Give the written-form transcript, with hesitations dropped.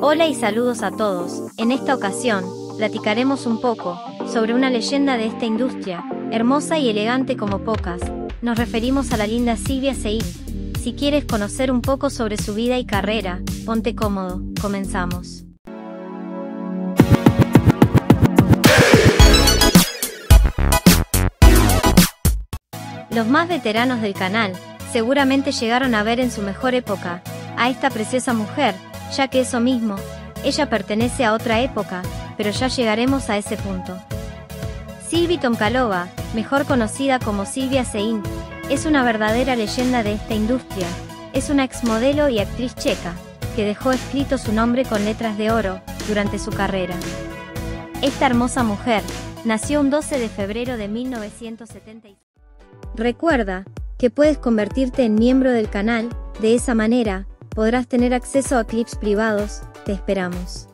Hola y saludos a todos. En esta ocasión, platicaremos un poco sobre una leyenda de esta industria, hermosa y elegante como pocas. Nos referimos a la linda Silvia Sein. Si quieres conocer un poco sobre su vida y carrera, ponte cómodo, comenzamos. Los más veteranos del canal seguramente llegaron a ver en su mejor época a esta preciosa mujer, ya que eso mismo, ella pertenece a otra época, pero ya llegaremos a ese punto. Sylvie Tomkalova, mejor conocida como Silvia Sein, es una verdadera leyenda de esta industria. Es una exmodelo y actriz checa, que dejó escrito su nombre con letras de oro durante su carrera. Esta hermosa mujer nació un 12 de febrero de 1976. Recuerda que puedes convertirte en miembro del canal, de esa manera podrás tener acceso a clips privados. Te esperamos.